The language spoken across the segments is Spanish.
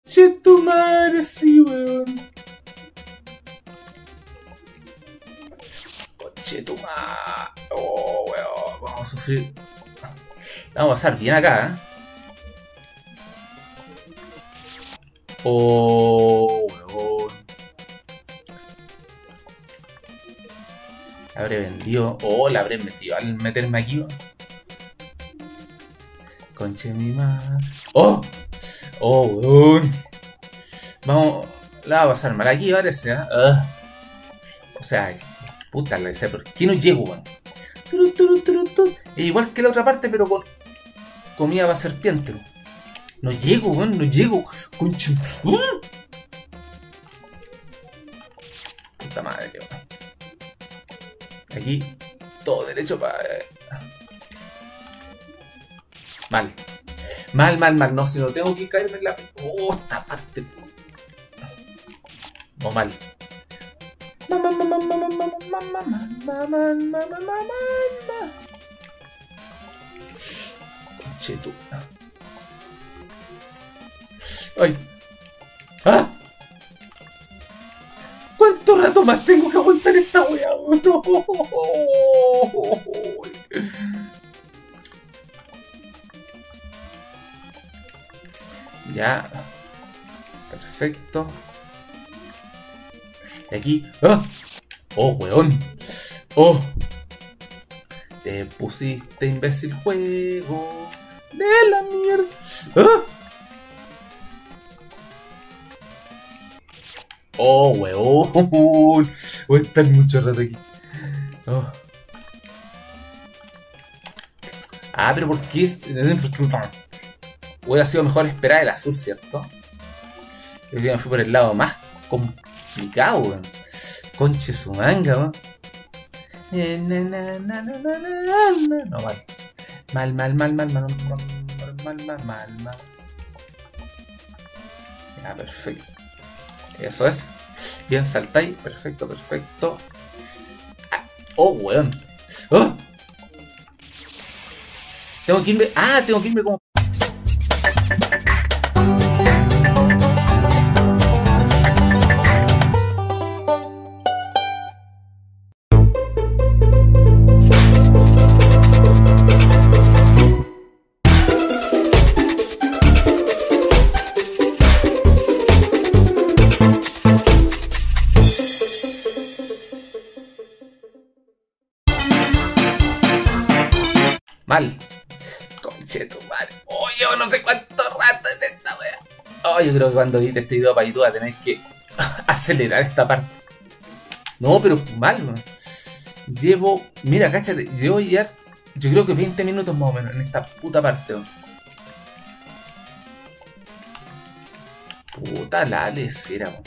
Che tu madre, sí, weón. Che tu madre. Oh, weón. Vamos a sufrir. Vamos a pasar bien acá, ¿eh? Oh, weón. La habré vendido. Oh, la habré vendido al meterme aquí, weón. Conche mi madre. Oh. Oh, weón. Vamos. La va a pasar mal aquí, parece, ¿eh? O sea, puta, la decía, ¿por qué no llego, weón? Igual que la otra parte, pero con comida para serpiente, weón. No llego, weón, no llego. Concha. Puta madre, weón. Aquí, todo derecho para. Mal. Mal. No, si no tengo que caerme en la. Oh, esta parte. No, mal. Conchetu. Ay. ¡Ah! ¿Cuánto rato más tengo que aguantar esta wea? No. Ya. Perfecto. Y aquí. ¡Ah! ¡Oh, weón! ¡Oh! Te pusiste imbécil juego de la mierda. ¡Ah! ¡Oh, weón! Voy a estar mucho rato aquí. Oh. Ah, pero ¿por qué? Hubiera sido mejor esperar el azul, ¿cierto? Yo me fui por el lado más complicado, weón. Conche su manga, weón. No, mal. Ya, perfecto. Eso es. Bien, saltáis. Perfecto. Ah, oh, weón. ¡Oh! Tengo que irme. Ah, tengo que irme como. Mal. Concheto, madre. Oh, yo no sé cuánto rato en esta wea. Oh, yo creo que cuando edite este video para YouTube tenéis que acelerar esta parte. No, pero mal, weón. Llevo. Mira, cáchate. Llevo ya. Yo creo que 20 minutos más o menos en esta puta parte, weón. Puta la lecera, weón.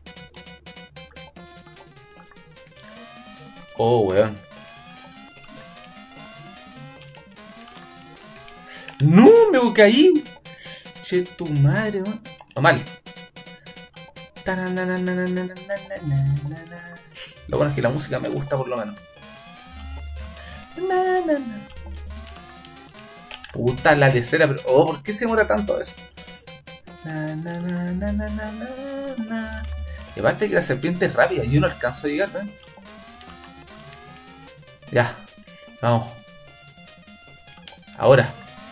Oh, weón. ¡No! ¡Me caí! Che, tu madre, weón. No, mal. Lo bueno es que la música me gusta por lo menos. Puta la lecera, pero. Oh, ¿por qué se demora tanto eso? Y aparte que la serpiente es rápida, yo no alcanzo a llegar, ¿ven? Ya. Vamos. Ahora.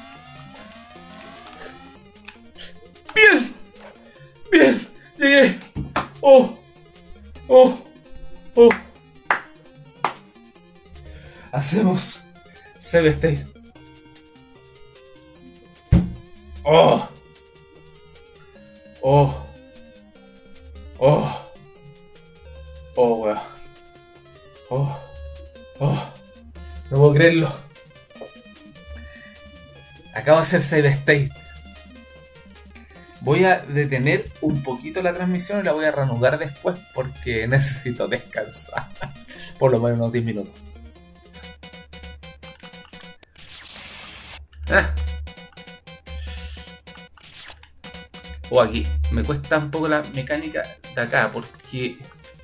¡Bien! ¡Llegué! ¡Oh! Hacemos Save State. ¡Oh! Weón. No puedo creerlo. Acabo de hacer Save State. Voy a detener un poquito la transmisión y la voy a reanudar después porque necesito descansar. Por lo menos unos 10 minutos. Aquí me cuesta un poco la mecánica de acá porque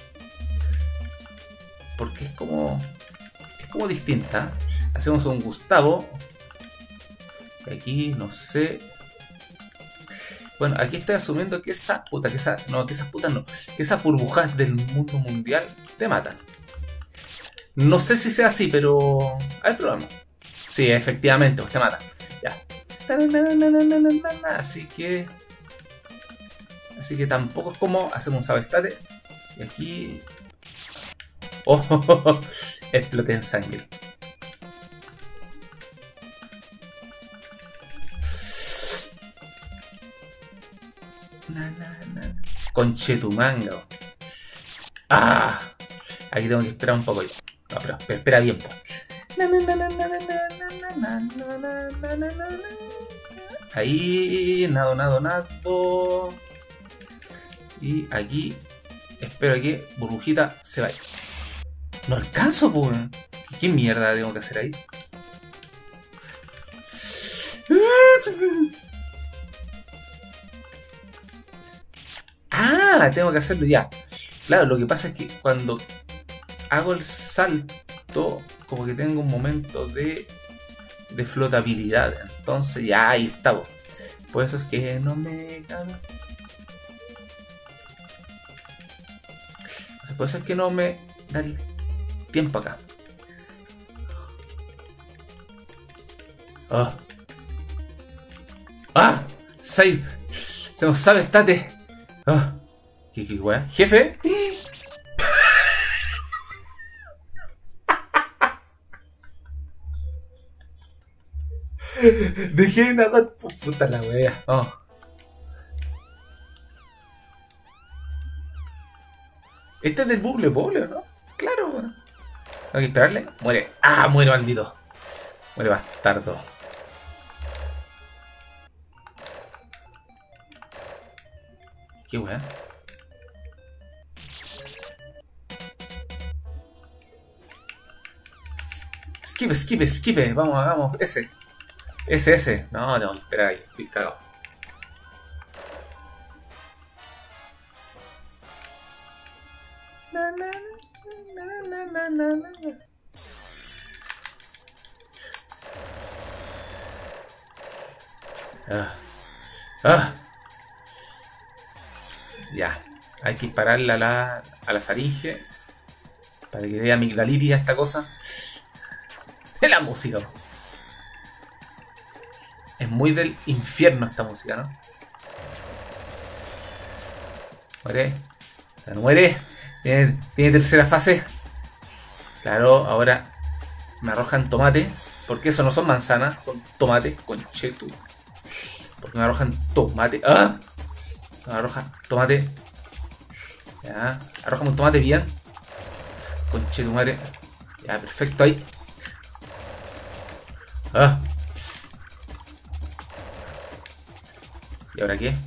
es como distinta. Hacemos un Gustavo. Aquí no sé. Bueno, aquí estoy asumiendo que esa puta, que esas putas no, que esas burbujas del mundo mundial te matan. No sé si sea así, pero hay problema. Sí, efectivamente, pues te matan. Ya. Así que tampoco es como hacemos un sabestate. Y aquí. Oh, exploté en sangre. Conchetumanga. Ah, aquí tengo que esperar un poco yo. No, pero espera bien. Ahí, nado. Y aquí espero que burbujita se vaya. No alcanzo, pues. ¿Qué mierda tengo que hacer ahí? Ah, tengo que hacerlo ya. Claro, lo que pasa es que cuando hago el salto, como que tengo un momento de flotabilidad. Entonces ya ahí está. Por eso es que no me cago. Por eso es que no me da el tiempo acá. Oh. ¡Ah! ¡Save! Se nos sabe, estate. Oh. ¿Qué weá? ¡Jefe! Dejé de nadar. Puta la wea. Oh. Este es del buble, ¿no? Claro, weón. Tengo que esperarle. Muere. ¡Ah! Muere, maldito. Muere, bastardo. ¿Qué weá? Esquipe. Vamos. Ese. No, tengo que esperar ahí. Estoy cagado. Ya. Hay que dispararle a la faringe para que dé amigdalitis a esta cosa. De la música. Es muy del infierno esta música, ¿no? Muere. Tiene tercera fase. Claro, ahora me arrojan tomate. Porque eso no son manzanas, son tomates. Conchetu. Porque me arrojan tomate. ¡Ah! Me arrojan tomate. Ya. Arrójame un tomate bien. Conchetu madre. Ya, perfecto ahí. ¡Ah! ¿Y ahora qué?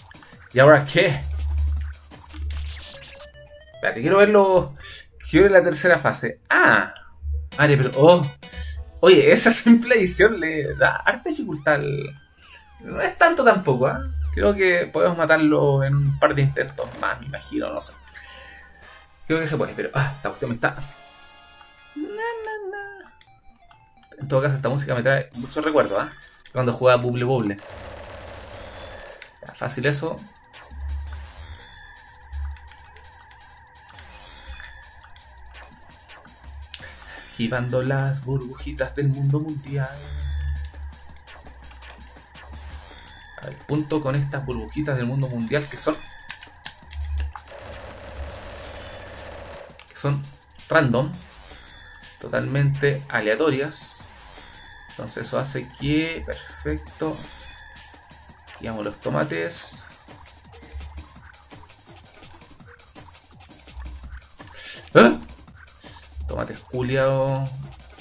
Espérate, quiero verlo. Quiero ver la tercera fase. Ah, vale, pero. Oh. Oye, esa simple edición le da harta dificultad. No es tanto tampoco, ¿eh? Creo que podemos matarlo en un par de intentos más, me imagino, no sé. Creo que se puede, pero. Esta cuestión me está. En todo caso, esta música me trae muchos recuerdos, ¿eh? Cuando jugaba Bubble. Ya, fácil eso. Esquivando las burbujitas del mundo mundial. Al punto con estas burbujitas del mundo mundial que son random, totalmente aleatorias. Entonces eso hace que, perfecto, digamos los tomates. ¿Ah? Tomates culiados.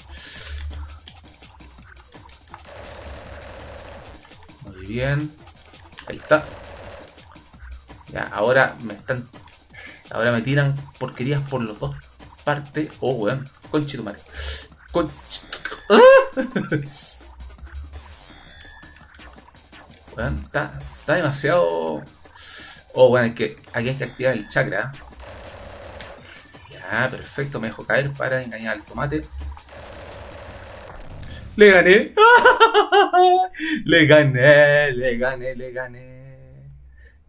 Muy bien. Ahí está. Ya, ahora me tiran porquerías por las dos partes. Oh, weón. Conchetumare. Weón, está demasiado. Oh, bueno, es que aquí hay que activar el chakra. Ya, perfecto, me dejo caer para engañar al tomate. ¡Le gané! ¡Le gané!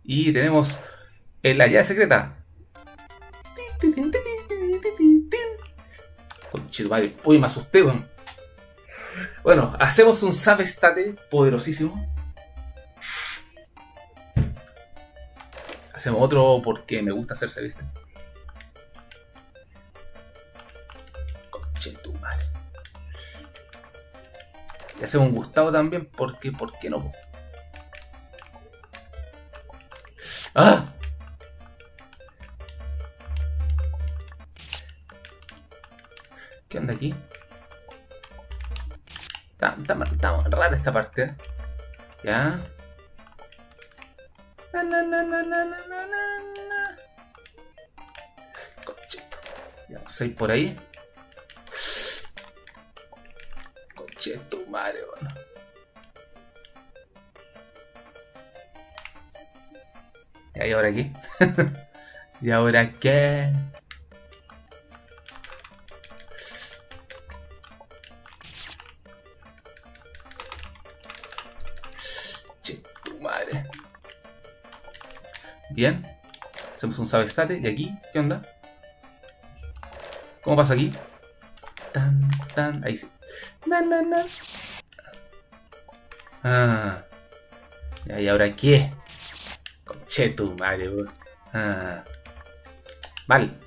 Y tenemos la llave secreta. Conchetumare. Uy, me asusté, weón. Bueno, hacemos un save state poderosísimo. Hacemos otro porque me gusta hacer save state. Conchetumare. Y hacemos un Gustavo también porque, ¿por qué no? ¡Ah! ¿Qué onda aquí? Está rara esta parte. Ya. Conchito. Ya, vamos a ir por ahí. Conchito, madre, bueno. ¿Y ahora qué? ¿Y ahora qué? Che, tu madre. Bien. Hacemos un save state. ¿Y aquí? ¿Qué onda? ¿Cómo pasa aquí? Tan. Ahí sí. Na. Ah. ¿Y ahora qué? Conche tu madre, bro. Ah. Mal.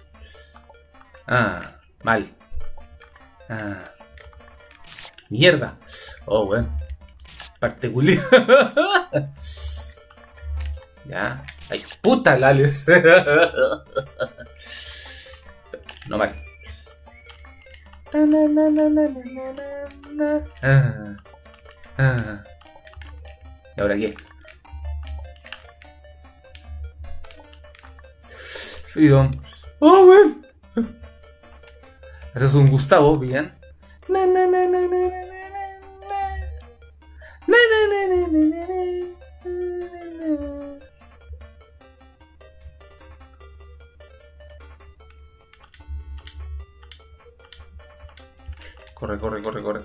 Mal. Mierda. Oh, bueno. Particular. Ya. Ay, puta, Lales. No mal. ¿Y ahora qué? Freedom. Oh, weón. Haces un Gustavo, bien. Corre.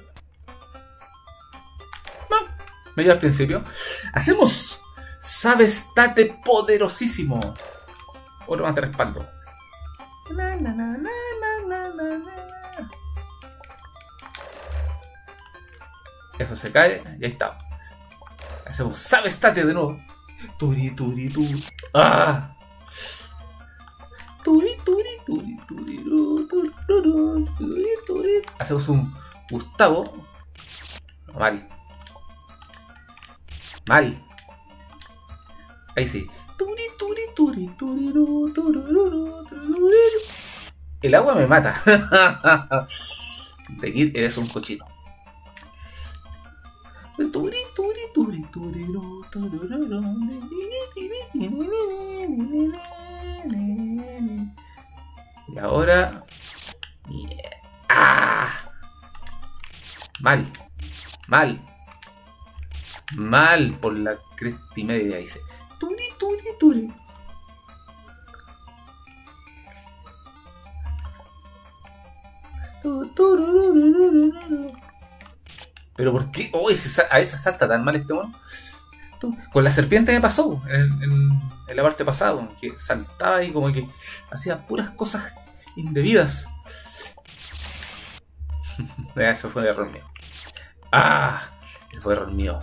No, me dio al principio. Hacemos save state poderosísimo. Otro más de respaldo. Eso se cae y ahí está. Hacemos save state de nuevo. Turi. ¡Ah! Turi. Hacemos un Gustavo. Mal. Ahí sí. El agua me mata. De Kid eres un cochino. Y ahora. ¡Ah! Mal por la cresta y media, dice. Turi. Pero ¿por qué? Oh, a veces salta tan mal este mono. Con la serpiente me pasó en la parte pasada, que saltaba y como que hacía puras cosas indebidas. Eso fue un error mío. Eso fue error mío.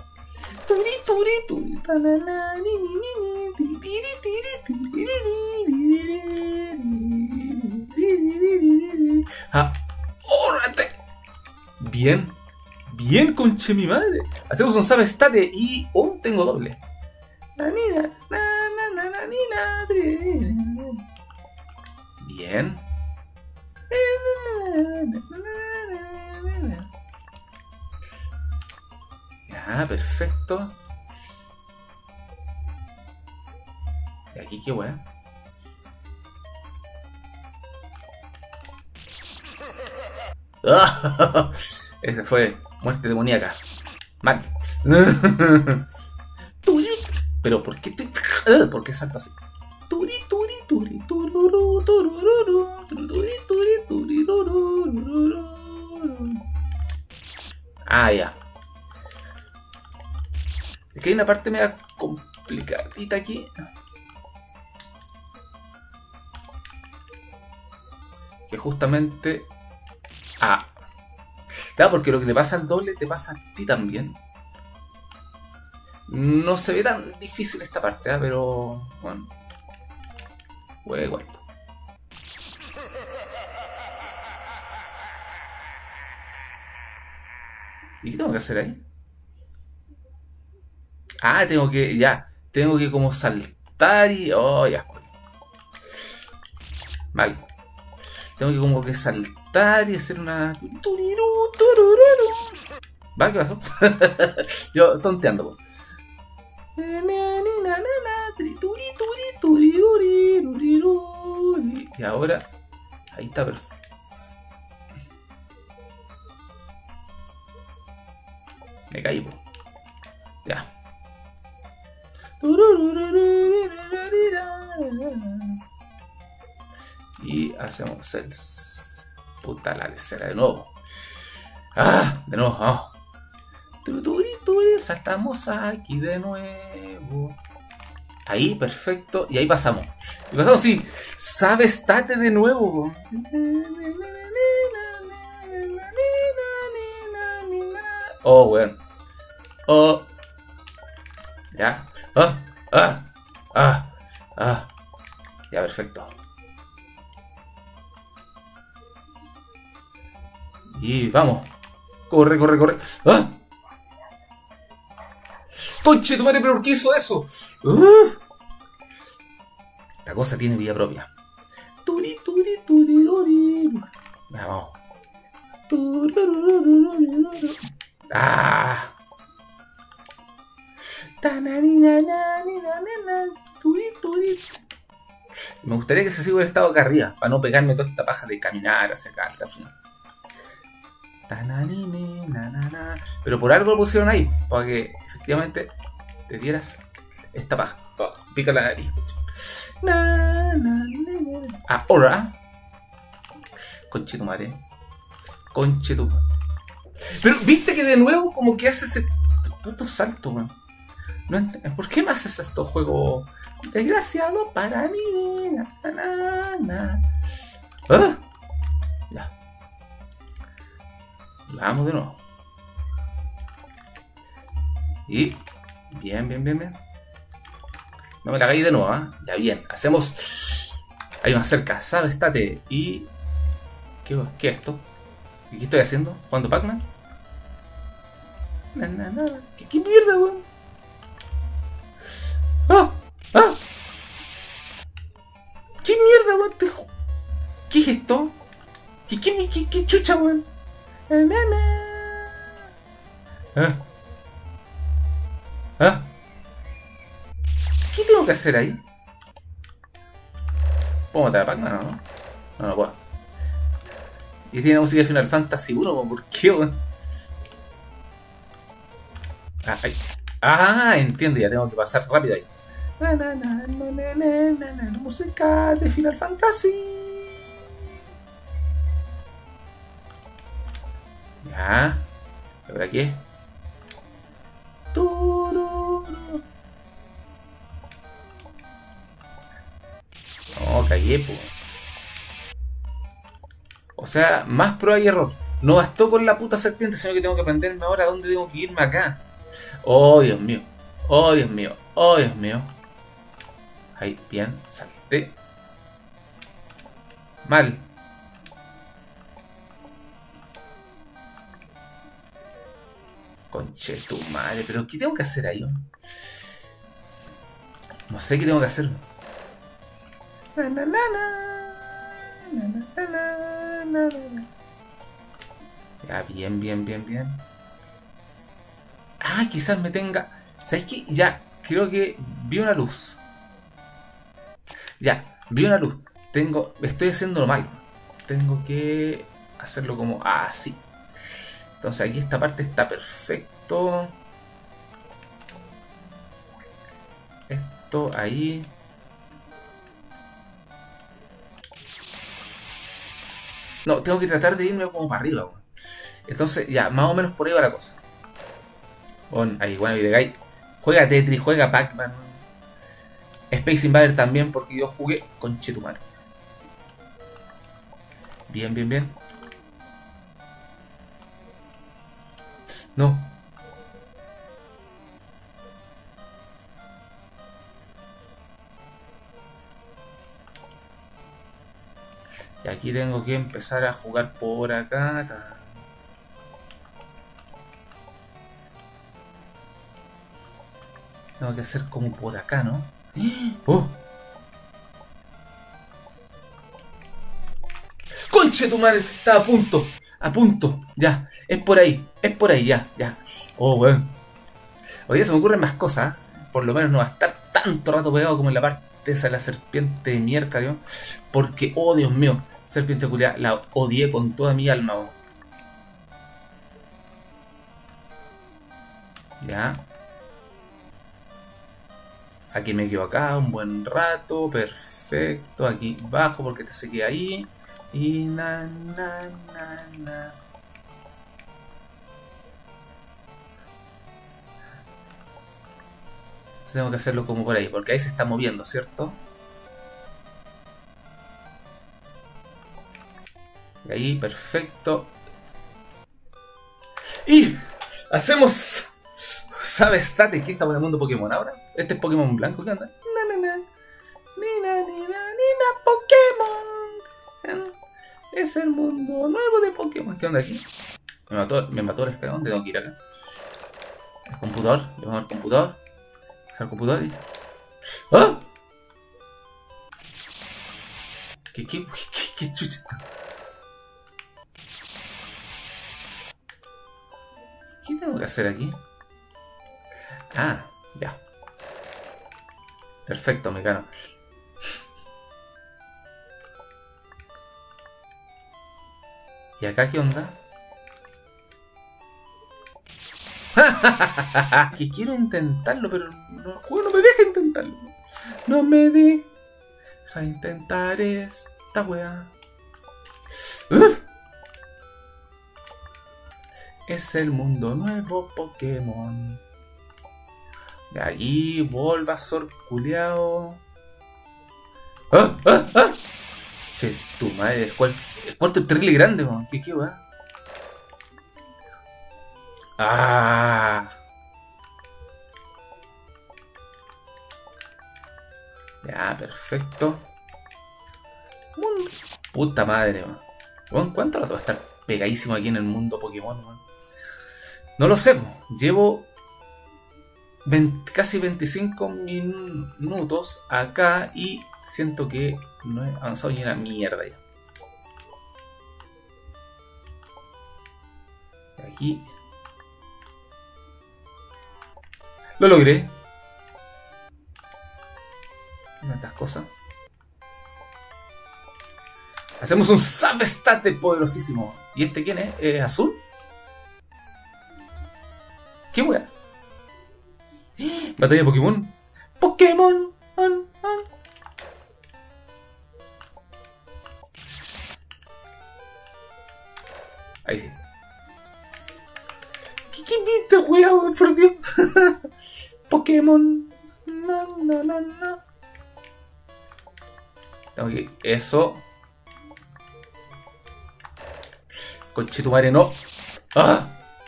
¡Órate! Bien, conche mi madre. Hacemos un save state y tengo doble. Bien. Ya, perfecto. Y aquí qué weá. Ese fue muerte demoníaca. Mal. Pero ¿por qué ¿por qué salto así? Ya. Es que hay una parte media complicadita aquí. que justamente... Ah. Claro, porque lo que le pasa al doble te pasa a ti también. No se ve tan difícil esta parte, ¿eh? Pero... bueno. Huele igual. ¿Y qué tengo que hacer ahí? Ah, tengo que... ya. Tengo que como saltar y... oh, ya. Mal. Tengo que como que saltar y hacer una... ¿Va? ¿Qué pasó? Yo tonteando, po. Y ahora... ahí está perfecto. Me caí, po. Ya. Y hacemos el... puta la lecera de nuevo. ¡Ah! De nuevo, vamos. Saltamos aquí de nuevo. Ahí, perfecto. Y ahí pasamos. Y pasamos, sí. Sabes, tate de nuevo. Oh, bueno. Oh. Ya. Ya, perfecto. Y vamos. Corre, corre, corre. ¡Ah! ¡Conche tu madre! ¿Pero por qué hizo eso? La cosa tiene vida propia. Ya, vamos. ¡Ah! Me gustaría que se siga el estado acá arriba, para no pegarme toda esta paja de caminar hacia acá hasta el final. Pero por algo lo pusieron ahí, para que efectivamente te dieras esta paja. Oh, pica la nariz. Ahora. Conchetumare. Conchetumare. Pero viste que de nuevo como que hace ese puto salto, man. No ¿por qué me haces estos juegos? Desgraciado para mí. ¿Ah? Ya. Vamos de nuevo. Y... bien, bien, bien, bien. No me la hagáis de nuevo, ¿eh? Ya, bien. Hacemos... ahí más cerca, ¿sabes? Estate. Y... ¿qué es esto? ¿Y qué estoy haciendo? ¿Jugando Pac-Man? ¿Qué mierda, weón? ¡Ah! ¡Ah! ¿Qué mierda, weón? ¿Qué es esto? ¿Qué chucha, weón? ¿Ah? ¿Ah? ¿Qué tengo que hacer ahí? ¿Puedo matar a Pac-Man o no? No, no puedo. Y tiene música de Final Fantasy 1, ¿por qué, weón? Ah, ahí. Ah, entiendo, ya tengo que pasar rápido ahí. Música de Final Fantasy. Ya. ¿Ahora qué? No, cagué, po. O sea, más prueba y error. No bastó con la puta serpiente, sino que tengo que aprenderme ahora a dónde tengo que irme acá. Oh, Dios mío. Oh, Dios mío. Oh, Dios mío. Ahí, bien. Salté. Mal. Conche tu madre. ¿Pero qué tengo que hacer ahí? No sé qué tengo que hacer. Ya, bien, bien, bien, bien. Ah, quizás me tenga... ¿sabes qué? Ya, creo que vi una luz. Ya, vi una luz. Estoy haciéndolo mal. Tengo que hacerlo como así. Entonces aquí esta parte está perfecto. Esto ahí. No, tengo que tratar de irme como para arriba. Entonces ya, más o menos por ahí va la cosa. Ahí, bueno, y juega Tetris, juega Pac-Man. Space Invader también, porque yo jugué con Chetumar. Bien, bien, bien. No. Y aquí tengo que empezar a jugar por acá. Tengo que hacer como por acá, ¿no? ¡Oh! ¡Conche tu madre! Estaba a punto. A punto. Ya. Es por ahí. Es por ahí. Ya. Ya. Oh, weón. Hoy día se me ocurren más cosas. Por lo menos no va a estar tanto rato pegado como en la parte esa de la serpiente de mierda, ¿no? Porque, oh Dios mío, serpiente culiada, la odié con toda mi alma, ¿no? Ya. Aquí me quedo acá un buen rato. Perfecto. Aquí bajo porque te seguí ahí. Y na. Tengo que hacerlo como por ahí, porque ahí se está moviendo, ¿cierto? Y ahí, perfecto. Y hacemos... ¿Sabes, Tate, que estamos en el mundo Pokémon ahora? Este es Pokémon blanco, ¿qué onda? Nina, Pokémon. Es el mundo nuevo de Pokémon. ¿Qué onda aquí? Me mató el escalón, tengo que ir acá. El computador, le vamos al computador. Al computador y... ¡Ah! ¿Qué chucha está? ¿Qué tengo que hacer aquí? Ah, ya. Perfecto, Mecano. ¿Y acá qué onda? Que quiero intentarlo, pero el juego no me deja intentarlo. No me deja intentar esta wea. Es el mundo nuevo Pokémon. De ahí, Bulbasaur culiao. ¡Ah! ¡Ah! ¡Ah! Che, tu madre, el cuarto es terrible grande, man. ¿Qué wea? ¡Ah! Ya, perfecto. Puta madre, man. Bueno, ¿cuánto rato va a estar pegadísimo aquí en el mundo Pokémon, man? No lo sé, man. Llevo casi 25 minutos acá y siento que no he avanzado ni una mierda ya. Aquí. Lo logré. Tantas cosas. Hacemos un Substat poderosísimo. ¿Y este quién es? ¿Es azul? ¿Qué wea? Batalla de Pokémon. Pokémon. Ahí sí. ¿Qué viste, wea, por Dios? Pokémon. No. Tengo que... Eso. Conchetumare, no. ¡Ah!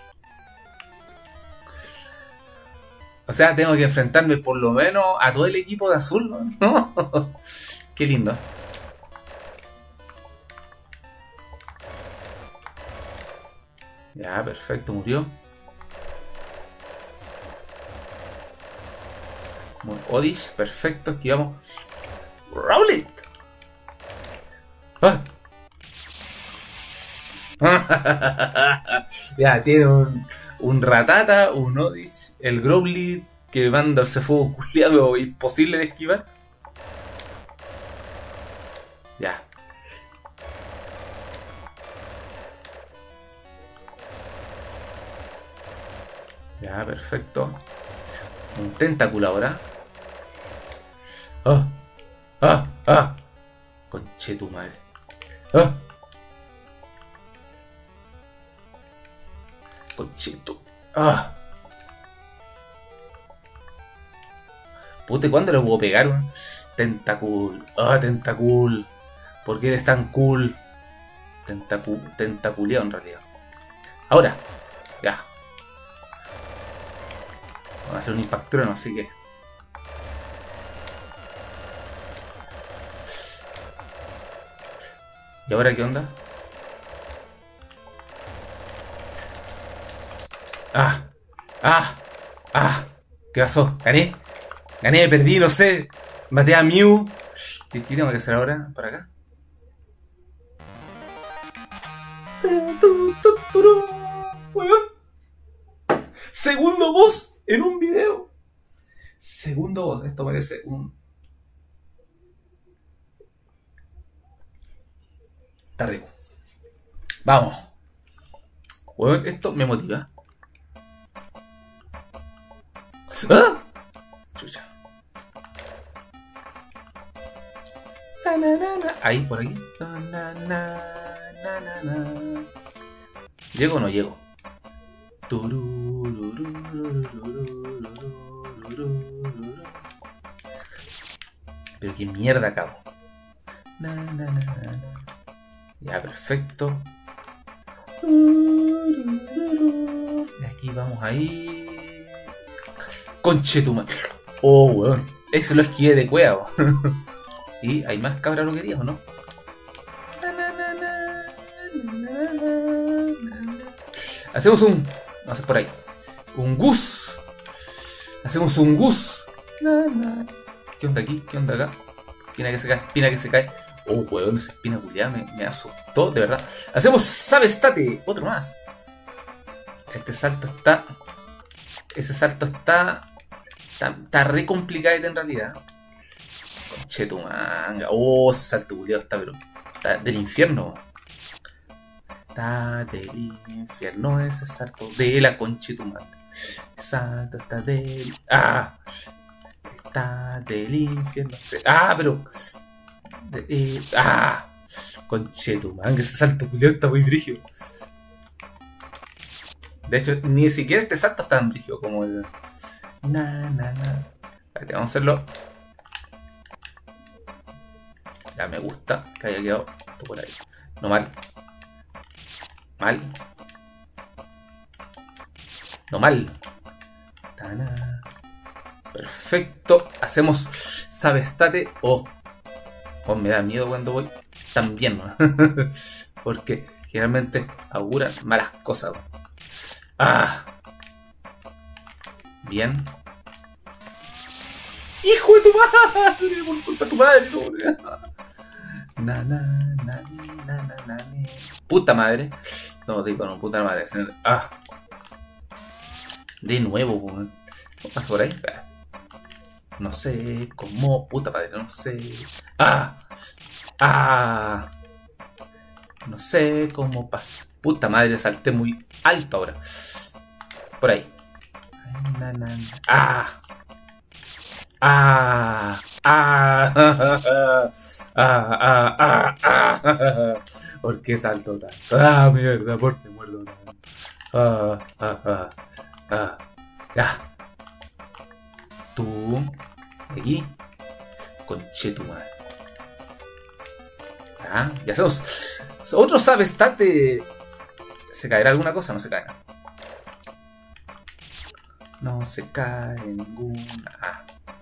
O sea, tengo que enfrentarme por lo menos a todo el equipo de azul, ¿no? Qué lindo. Ya, perfecto, murió. Oddish, perfecto, esquivamos. ¡Rowlet! ¡Ah! Ya, tiene un Ratata, un Oddish, el Growlithe que manda ese fuego culiado imposible de esquivar. Ya. Ya, perfecto. Un tentáculo ahora. ¡Ah! Conche tu madre. ¡Ah! Conchito. ¡Ah! Pute, ¿cuándo le puedo pegar un Tentacool? ¡Ah, Tentacool! ¿Por qué eres tan cool? Tentaculeado en realidad. Ahora, ya. Vamos a hacer un impactrueno, así que. ¿Y ahora qué onda? ¡Ah! ¡Ah! ¡Ah! ¿Qué pasó? ¿Gané? Gané, perdí, no sé. Maté a Mew. ¿Qué tengo que hacer ahora? ¿Para acá? Weón. Segundo boss en un video. Segundo boss. Esto parece un... Está rico. Vamos. Weón, esto me motiva. ¡Ah! Chucha. Ahí, por aquí. ¿Llego o no llego? Pero qué mierda acabo. Ya, perfecto. Y aquí vamos ahí. Conchetumare. Oh, weón. Eso lo esquivé de cueva. ¿Y hay más cabraloquerías o no? Hacemos un... No sé, por ahí. Un gus. Hacemos un gus. ¿Qué onda aquí? ¿Qué onda acá? Espina que se cae, espina que se cae. Oh, weón, esa espina culiada me asustó, de verdad. Hacemos sabestate. Otro más. Este salto está... Ese salto está... Está re complicado en realidad. Conchetumanga. Oh, ese salto culiado está, pero... Está del infierno. Está del infierno ese salto de la conchetumanga. Salto está del... ¡Ah! Está del infierno. ¡Ah, pero! ¡Ah! Conchetumanga, ese salto culiado está muy brígido. De hecho, ni siquiera este salto está tan brígido como el... Vale, vamos a hacerlo. Ya me gusta que haya quedado esto por ahí. No mal. Mal. No mal. Perfecto. Hacemos sabestate. Oh, me da miedo cuando voy tan bien, ¿no? Porque generalmente auguran malas cosas. Ah. Bien. ¡Hijo de tu madre! Por culpa de tu madre, no. Puta madre. No, digo, no, puta madre. Ah. De nuevo, ¿cómo pasa por ahí? No sé cómo. Puta madre, no sé. Ah. Ah. No sé cómo pasa. Puta madre, salté muy alto ahora. Por ahí. Ah. Ah, ¿por qué salto tanto? Ah, mierda, ¿por qué muerdo tanto? Ya. Tú, aquí, conchetumadre. Ya, y hacemos otro sabestate. ¿Se caerá alguna cosa? No se cae. No se cae ninguna.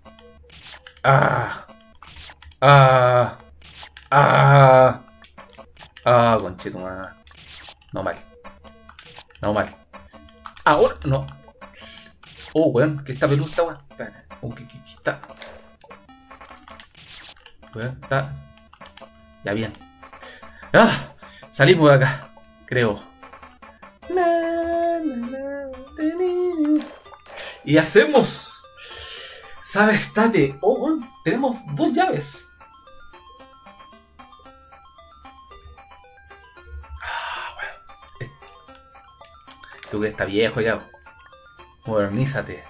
Conchetumadre. No mal. No mal. Ahora no. Oh, weón, que está peluda esta weón. Espérate. Que está. Weón, está. Ya bien. Salimos de acá. Creo. Y hacemos. Sabestate. Oh, weón, tenemos 2 llaves. Tú que estás viejo ya. Modernízate.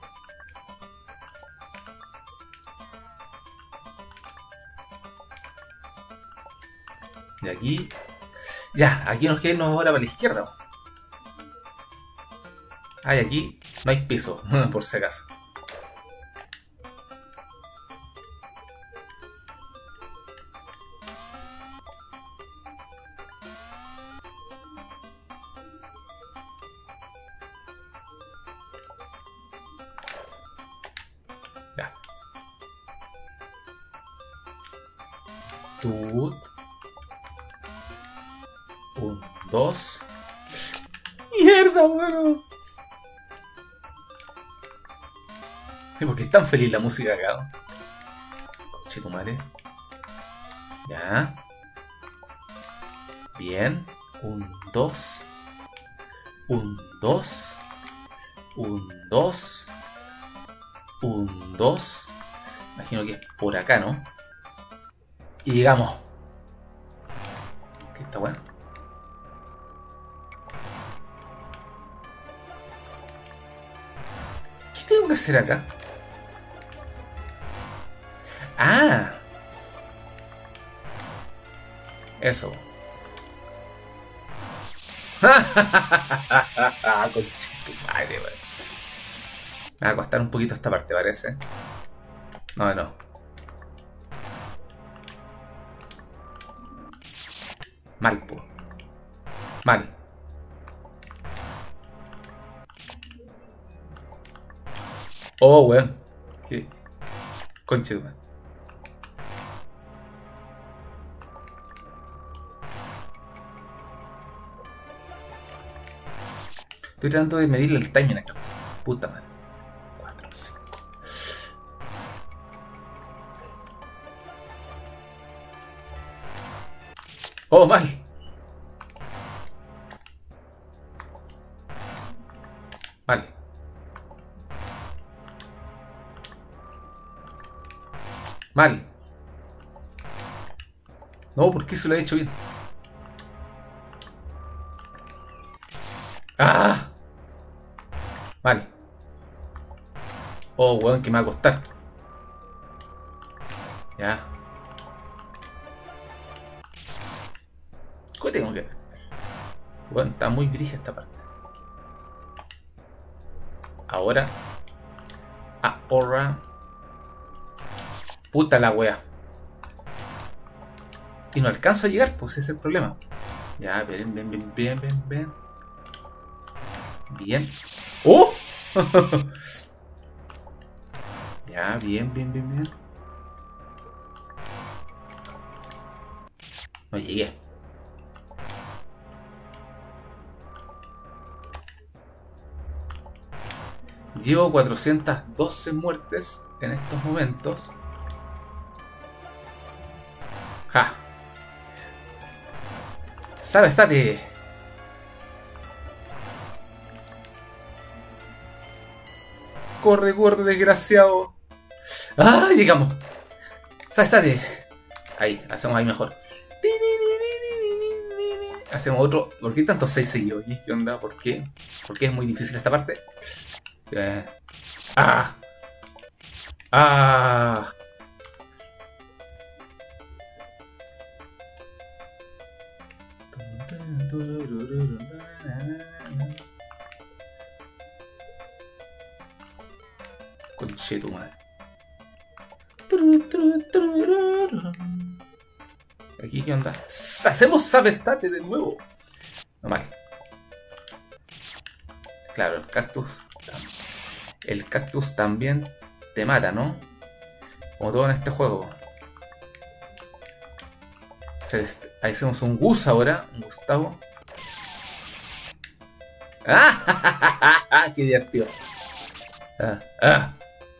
Y aquí. Ya, aquí nos quedamos ahora para la izquierda. Y aquí no hay piso, por si acaso. Tut. 1, 2. ¡Mierda, weón! ¿Por qué es tan feliz la música acá? Che, tu madre. Ya. Bien. 1, 2. 1, 2. 1, 2. 1, 2. Imagino que es por acá, ¿no? Y llegamos. ¿Qué está bueno? ¿Qué tengo que hacer acá? ¡Ah! Eso. Conchito madre, weón. Me va a costar un poquito esta parte, parece. No, no. Mal, po. Mal. Oh, weón. ¿Qué? Conchito, weón. Estoy tratando de medirle el timing a esta cosa. Puta madre. 4, 5. Oh, mal. Mal. Mal. No, ¿por qué se lo he hecho bien? ¡Ah! Mal. Oh, weón, que me va a costar. Ya. ¿Qué tengo que ver? Bueno, está muy gris esta parte. Ahora. Ahora. Puta la wea. Y no alcanzo a llegar, pues ese es el problema. Ya, bien, bien, bien, bien, bien, bien. Bien. ¡Oh! Ya, bien, bien, bien, bien. No llegué. Llevo 412 muertes en estos momentos. ¡Ja! ¡Sabe, estate! Corre, corre, desgraciado. ¡Ah! Llegamos. ¡Sabe, estate! Ahí, hacemos ahí mejor. Hacemos otro. ¿Por qué tantos 6 seguidos? ¿Qué onda? ¿Por qué? ¿Por qué es muy difícil esta parte? ¡Ah! ¡Ah! Conche tu madre. Aquí, ¿qué onda? ¡Hacemos sabestate de nuevo! No mal. Claro, el cactus. El cactus también te mata, ¿no? Como todo en este juego. Ahí hacemos un Gus ahora. Un Gustavo. ¡Ah! ¡Qué divertido! ¡Ah! ¡Ah!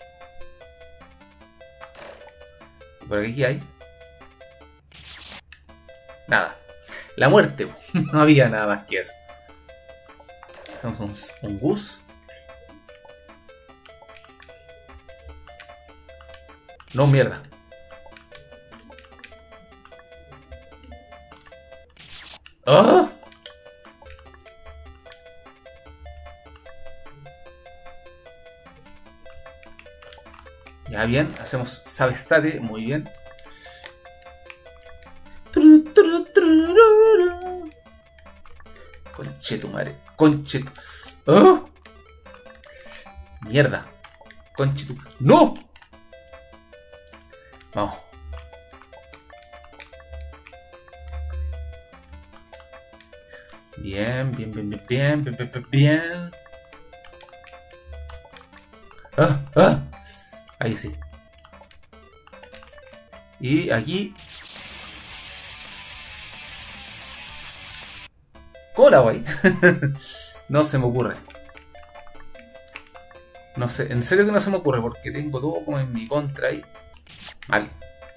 ¿Por aquí qué hay? Nada. La muerte. No había nada más que eso. Hacemos un Gus. No, mierda. ¡Ah! Ya bien, hacemos sabestate, muy bien. Conchetumare, conchetu. ¡Ah! Mierda. Conchetu. ¡No! Vamos. Bien, bien, bien, bien, bien, bien, bien, bien. ¡Ah! ¡Ah! Ahí sí. Y aquí. ¿Cómo la voy? No se me ocurre. No sé, en serio que no se me ocurre porque tengo todo como en mi contra ahí. Mal.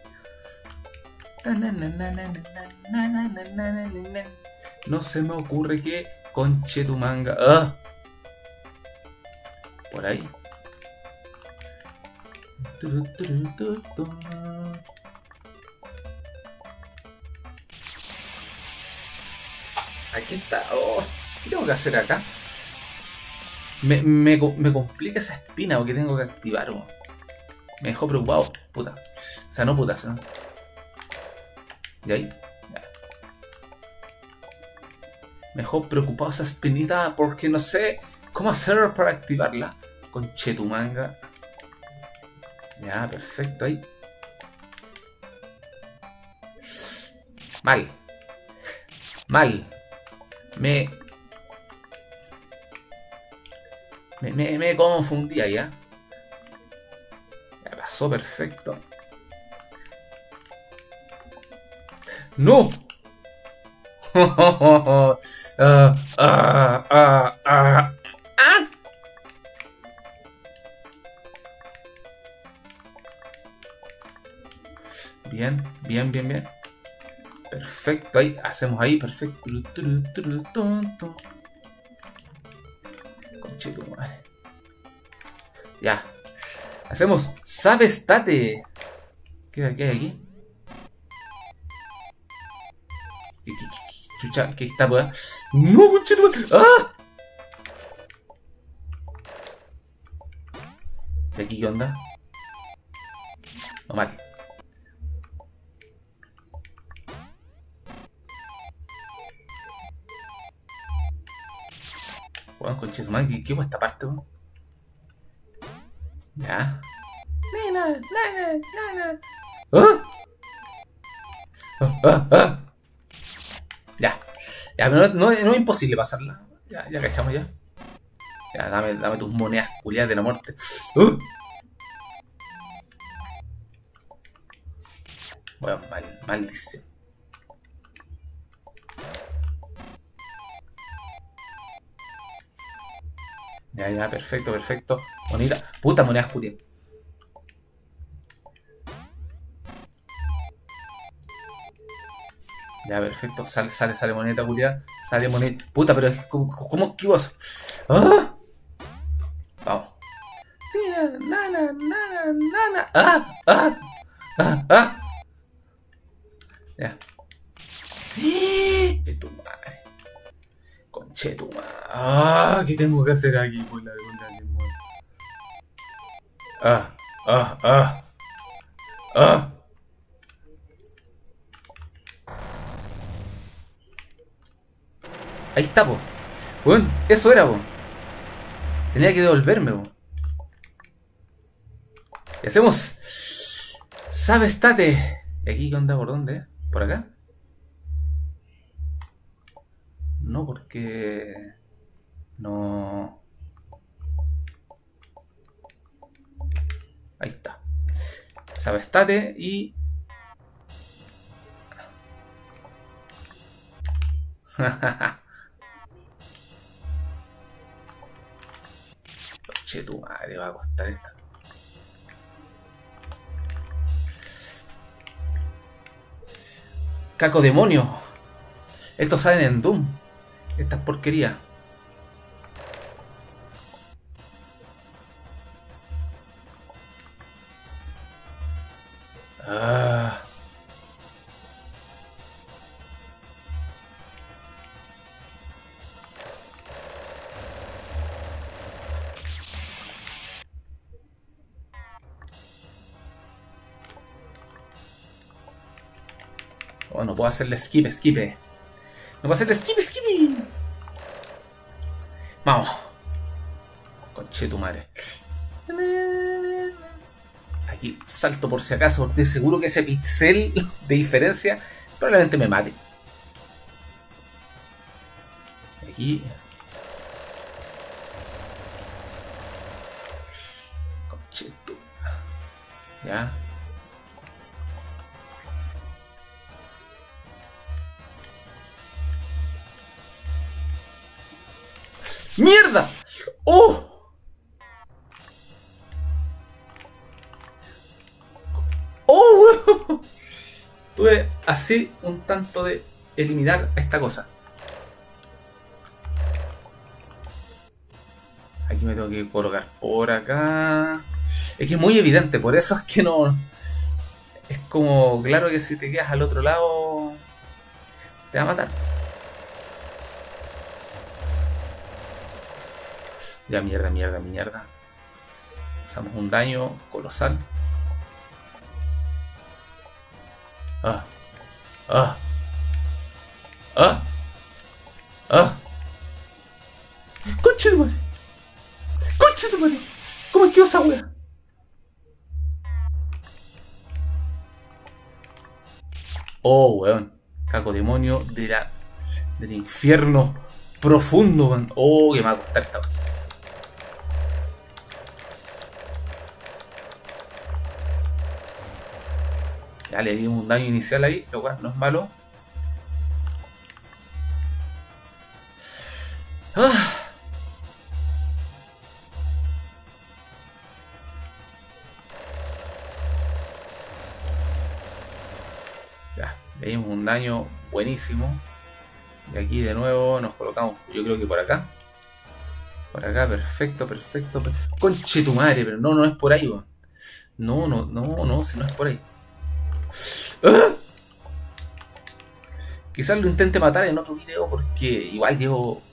No se me ocurre que conche tu manga. ¡Ah! Por ahí. Aquí está. Oh, ¿qué tengo que hacer acá? Me complica esa espina que tengo que activar. Oh. Me dejó preocupado. Puta. O sea, no putas, ¿no? ¿Y ahí? Ya. Me dejó preocupado esa espinita porque no sé cómo hacer para activarla. Conchetumanga. Ya, perfecto, ahí. Mal. Mal. Me confundía ya. Ya pasó, perfecto. ¡No! Bien, bien, bien, bien. Perfecto, ahí, hacemos ahí, perfecto. Conchito, madre. Ya. Hacemos Sabestate. ¿Qué hay aquí? Chucha, ¿qué está, weá? ¡No, conchito, madre! ¡Ah! ¿Y aquí qué onda? No mal. Weón, conchito, madre, ¿qué fue esta parte, weón? Ya. Nena, nena, nena. ¿Ah? Ya. Ya, pero no es imposible pasarla. Ya cachamos ya. Ya, dame tus monedas culiadas de la muerte. Bueno, maldición. Ya, perfecto, perfecto. Bonita. Puta monedas culiadas. Ya, perfecto. Sale moneda culiada. Sale moneda. Puta, pero es ¿cómo esquivo eso? ¡Ah! Vamos. Nana, nana, nana. ¡Ah! Ya. ¡De tu madre! Conche tu madre. ¿Qué tengo que hacer aquí por la de demonio? ¡Ah! Ahí está, po. Bueno, eso era, po. Tenía que devolverme, po. Y hacemos Sabestate. ¿Y aquí qué onda? ¿Por dónde? ¿Por acá? No, porque... No... Ahí está. Sabestate y... Che, tu madre, va a costar esta. Caco demonio. Estos salen en Doom. Estas porquerías. Oh, no puedo hacerle skip. No puedo hacerle skip. Vamos. Conche tu madre. Aquí salto por si acaso, porque estoy seguro que ese pixel de diferencia probablemente me mate. Aquí. Conche tu. Ya. ¡Mierda! ¡Oh! ¡Oh, weón! Tuve así un tanto de eliminar esta cosa. Aquí me tengo que colocar por acá. Es que es muy evidente, por eso es que no... Es como, claro que si te quedas al otro lado, te va a matar. Ya, mierda, mierda, mierda. Usamos un daño colosal. Ah. Ah. Ah. Ah. ¡Conche de madre! ¡Conche de madre! ¿Cómo es que esa wea? Oh, weón. Caco demonio del infierno profundo, weón. Oh, que me va a costar esta weón. Ya le dimos un daño inicial ahí, lo cual no es malo. Ah. Ya, le dimos un daño buenísimo. Y aquí de nuevo nos colocamos, yo creo que por acá. Por acá, perfecto, perfecto. Conche tu madre, pero no, no es por ahí, weón. No, no, no, no, si no es por ahí. ¡Ah! Quizás lo intente matar en otro video porque igual llevo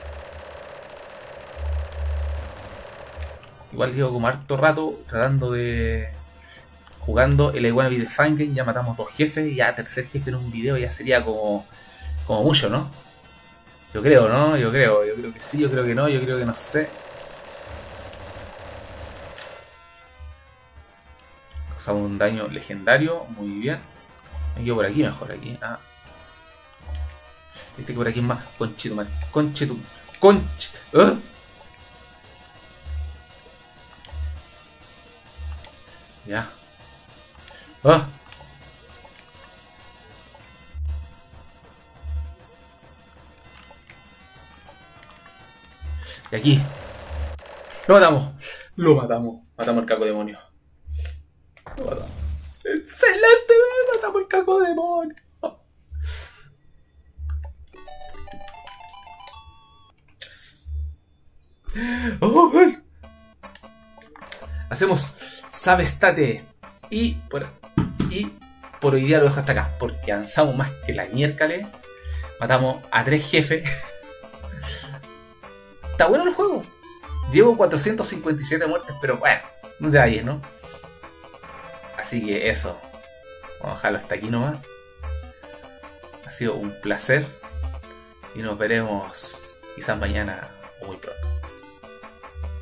como harto rato tratando de... Jugando el I Wanna Be The Fine Game. Ya matamos 2 jefes y ya tercer jefe en un video ya sería como mucho, ¿no? Yo creo, ¿no? Yo creo que sí, yo creo que no, yo creo que no sé. Causamos un daño legendario, muy bien. Me quedo por aquí mejor, aquí. Ah. Este que por aquí es más. Conchito, man. Conchito. Conch. ¿Ah? Ya. Ah. Y aquí. Lo matamos. Lo matamos. Matamos al caco demonio. Lo matamos. ¡Excelente! Matamos al caco demonio. Oh, hacemos Sabestate. Y por hoy día lo dejo hasta acá. Porque avanzamos más que la miércoles. Matamos a 3 jefes. Está bueno el juego. Llevo 457 muertes, pero bueno, no te vayas, ¿no? Así que eso. Vamos a dejarlo hasta aquí nomás. Ha sido un placer. Y nos veremos quizás mañana o muy pronto.